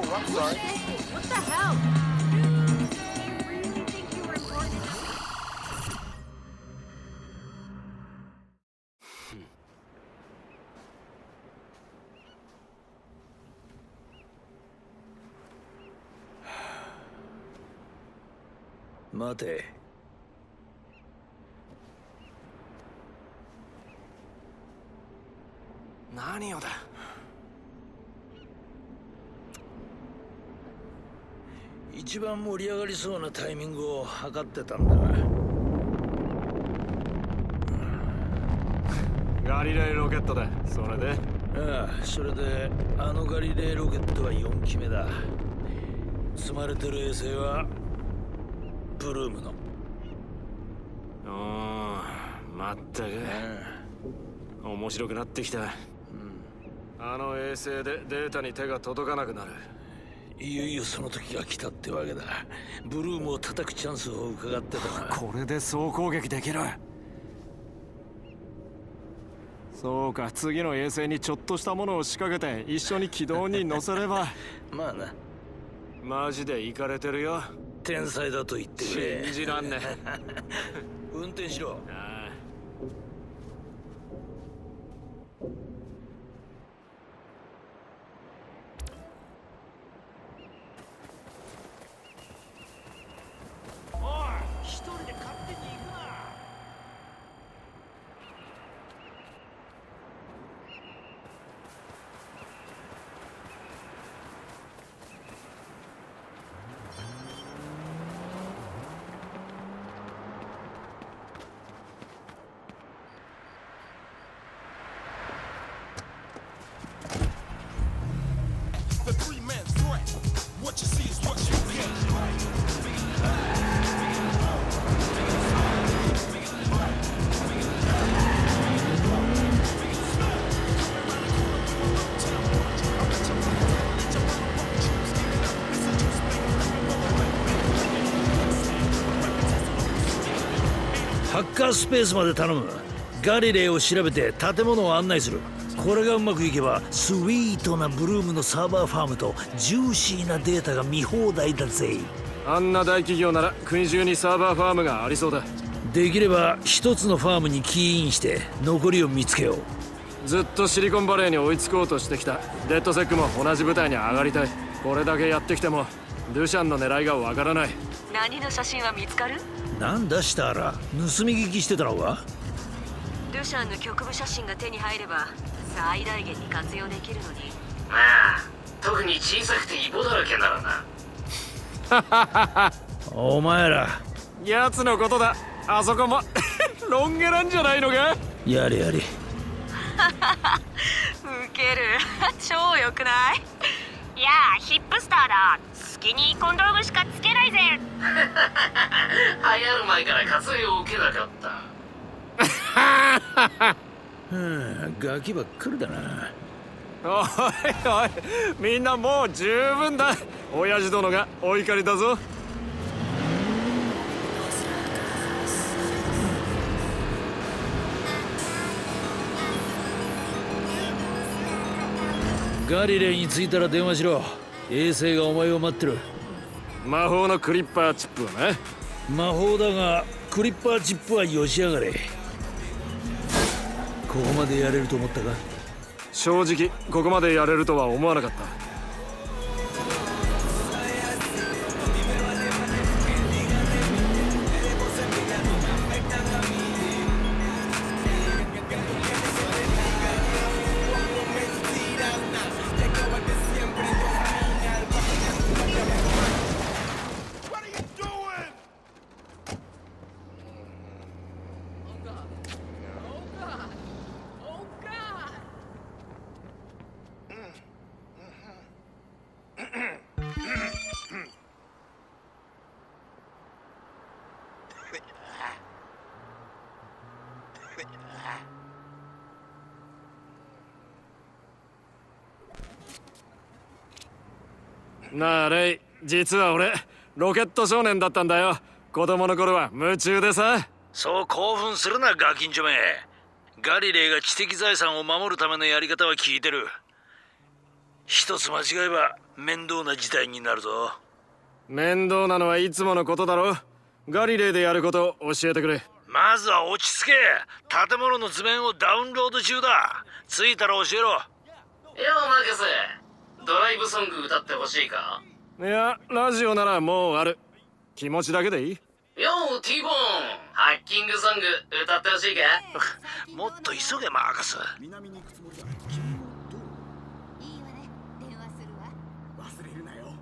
I'm sorry. What the hell? Dude, they really think you were important. 待て。 何をだ。 一番盛り上がりそうなタイミングを測ってたんだが。 ガリレイロケットだ。それで？ ああ、それであのガリレイロケットは4機目だ。積まれてる衛星はブルームの。 まったく。面白くなってきた。あの衛星でデータに手が届かなくなる。 いよいよその時が来たってわけだ。ブルームを叩くチャンスを伺ってたな。 これで総攻撃できる。そうか、次の衛星にちょっとしたものを仕掛けて一緒に軌道に乗せれば。 まあな。 マジでイカれてるよ。 天才だと言ってくれ。 信じらんね。 運転しろ。ハッカースペースまで頼む。ガリレイを調べて建物を案内する。これがうまくいけばスイートなブルームのサーバーファームとジューシーなデータが見放題だぜ。 あんな大企業なら国中にサーバーファームがありそうだ。 できれば一つのファームにキーインして残りを見つけよう。 ずっとシリコンバレーに追いつこうとしてきたレッドセックも同じ舞台に上がりたい。これだけやってきてもルシャンの狙いがわからない。 何の写真は見つかる？ なんだしたら盗み聞きしてたのか？ ルシャンの局部写真が手に入れば最大限に活用できるのに。 まあ特に小さくてイボだらけならな。お前ら奴のことだ。あそこもロン毛なんじゃないのか？ やれやれ。 ウケる。超良くない？ いやあ、ヒップスターだ。スキニーコンドームしかつけないぜ。 流行る前から活用を受けなかった。ガキばっかりだな。 おいおい、みんなもう十分だ。親父殿がお怒りだぞ。 ガリレイに着いたら電話しろ。衛星がお前を待ってる。 魔法のクリッパーチップをね。 魔法だがクリッパーチップはよしやがれ。ここまでやれると思ったか？ 正直ここまでやれるとは思わなかった。なあレイ、実は俺ロケット少年だったんだよ。子供の頃は夢中でさ。 そう興奮するなガキンチョめ。ガリレイが知的財産を守るためのやり方は聞いてる。 一つ間違えば面倒な事態になるぞ。 面倒なのはいつものことだろ。ガリレーでやることを教えてくれ。 まずは落ち着け。建物の図面をダウンロード中だ。着いたら教えろ。 ようマーカス、ドライブソング歌ってほしいか？ いや、ラジオならもうある。気持ちだけでいい？ よう T ボーン、ハッキングソング歌ってほしいか？ もっと急げマーカス。 南に行くつもりだ。 いいわね。電話するわ。 忘れるなよ。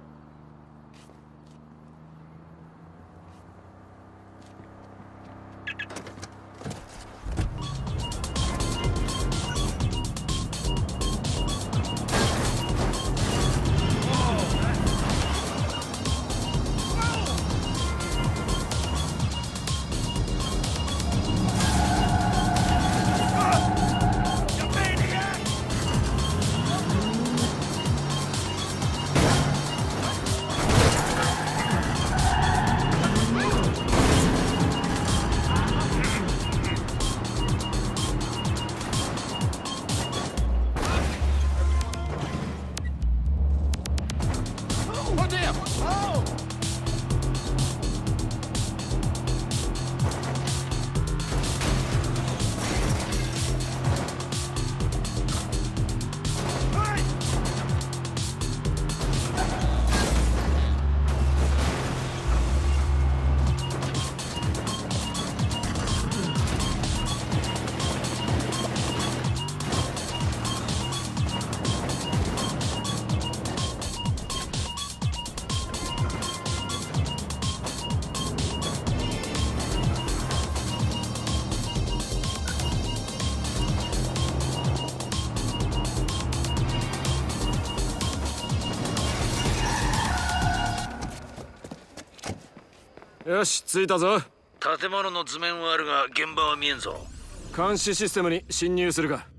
よし、着いたぞ。 建物の図面はあるが現場は見えんぞ。 監視システムに侵入するか。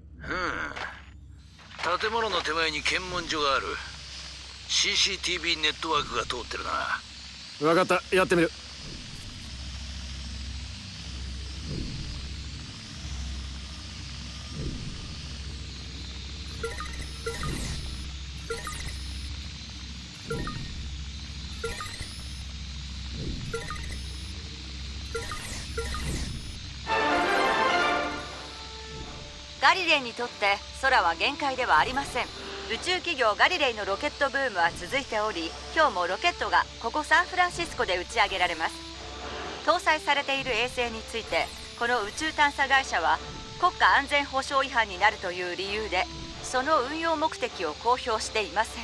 建物の手前に検問所がある。 CCTV ネットワークが通ってるな。 分かった、やってみる。 ガリレイにとって空は限界ではありません。宇宙企業ガリレイのロケットブームは続いており、今日もロケットがここサンフランシスコで打ち上げられます。搭載されている衛星について、この宇宙探査会社は国家安全保障違反になるという理由で、その運用目的を公表していません。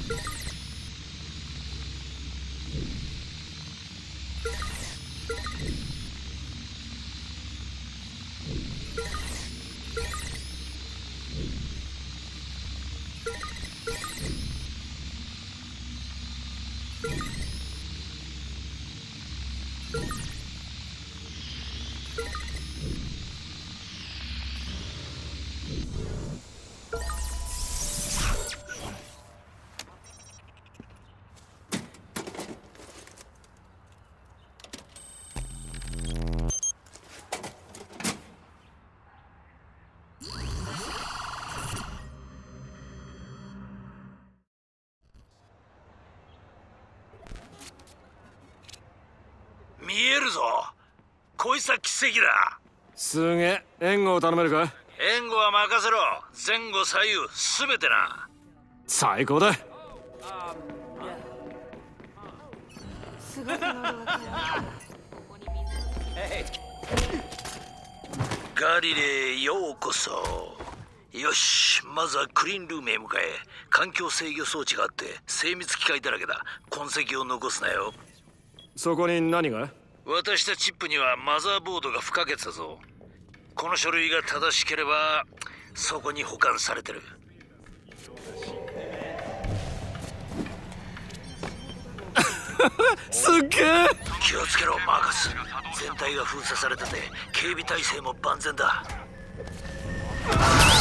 見えるぞ。こいつは奇跡だ。 すげえ。援護を頼めるか？ 援護は任せろ。前後左右すべてな。 最高だ。 すごく喉が渇いた。 ガリレーようこそ。よし、まずはクリーンルームへ向かえ。環境制御装置があって精密機械だらけだ。痕跡を残すなよ。 そこに何が？ 渡したチップにはマザーボードが不可欠だぞ。この書類が正しければそこに保管されてる。 すっげえ。 気をつけろマーカス。全体が封鎖されてて警備体制も万全だ。